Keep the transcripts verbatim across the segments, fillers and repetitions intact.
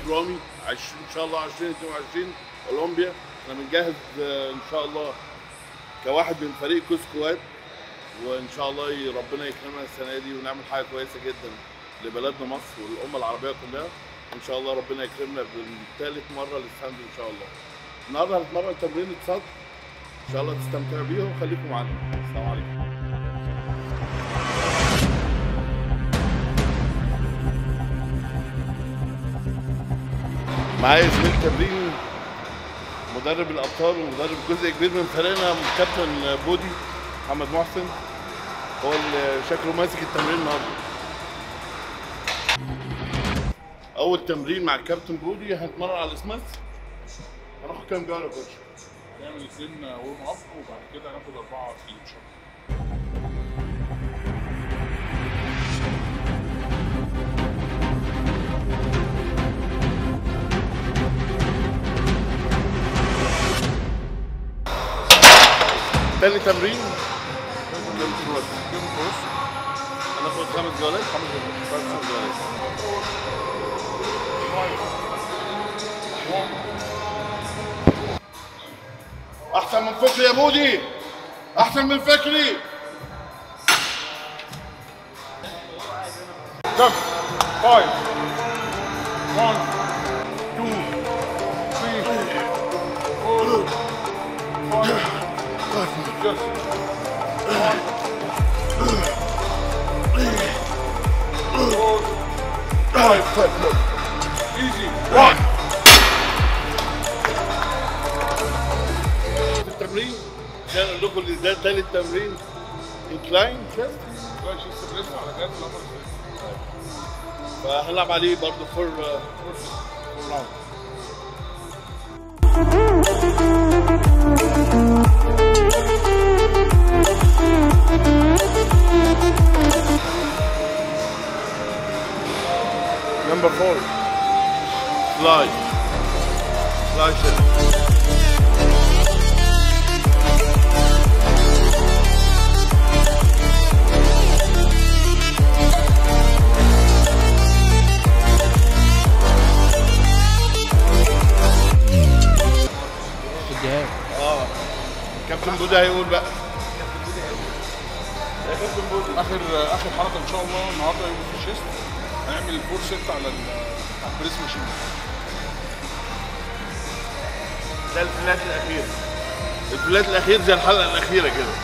وليد رامي ان شاء الله ألفين واثنين وعشرين اولمبيا. احنا بنجهز ان شاء الله كواحد من فريق كوس كوات، وان شاء الله ربنا يكرمنا السنه دي ونعمل حاجه كويسه جدا لبلدنا مصر والامه العربيه كلها. ان شاء الله ربنا يكرمنا بالثالث مره للساند ان شاء الله. النهارده هنتمرن تمرين الصدر ان شاء الله تستمتعوا بيها وخليكم معانا. السلام عليكم. معايا زميل تمرين مدرب الابطال ومدرب جزء كبير من فريقنا كابتن بودي محمد محسن، هو اللي شكله ماسك التمرين النهارده. اول تمرين مع الكابتن بودي هنتمرن على السماث. هناخد كام جوله يا كوتش؟ نعمل اثنين ورم اب وبعد كده هناخد اربعه في ان شاء الله. تاني تمرين جيم كروس جيم كروس هناخد خمس جولات خمس جولات خمس جولات. احسن من فكري يا بودي، احسن من فكري. كم فايف واحد اثنين ثلاثة أربعة خمسة Just one, four, five, easy, one. التمرين عشان اقول لكم ان ده تالت تمرين انكلاين شيست، لا شيست بريس على جهاز الامر فهنلعب عليه برضه فور فور راوند. Number four, fly, fly shit. اه كابتن بودي هيقول بقى. يا كابتن بودي اخر اخر حركه ان شاء الله النهارده يوم في الشيست هنعمل الفور ست على البريس ماشين. ده الفلات الاخير، الفلات الاخير زي الحلقه الاخيره كده.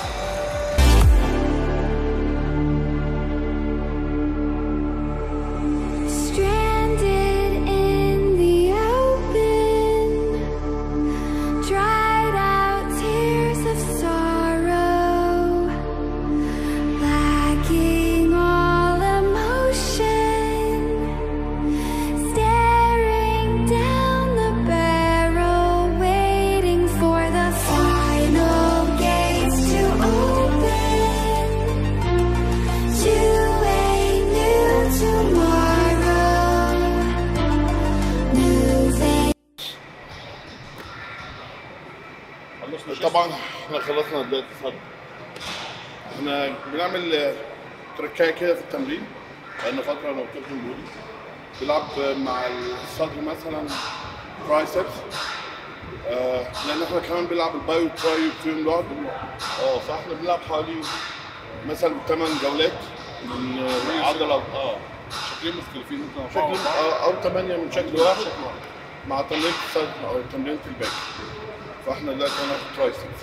طبعا احنا خلصنا دلوقتي الصدر. احنا بنعمل تركايه كده في التمرين بقالنا فتره انا وكابتن بودي بيلعب مع الصدر مثلا ترايسبس، آه لان احنا كمان بنلعب البايو تراي فيهم لوحده. اه فاحنا بنلعب حوالي مثلا ثمان جولات من عضله اه شكلين مختلفين ممكن شكل او ثمانيه من شكل واحد مع تمرينه الصدر او تمرينه الباك. فاحنا دلوقتي هناخد ترايسبس.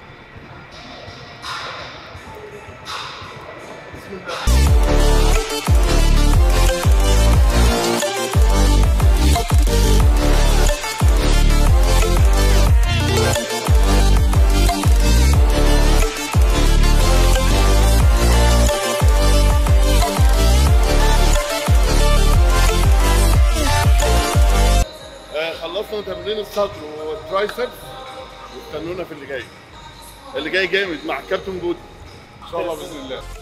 بسم الله. خلصنا تمرين الصدر والترايسبس واستنونا في اللي جاي. اللي جاي جامد مع الكابتن بودي ان شاء الله باذن الله.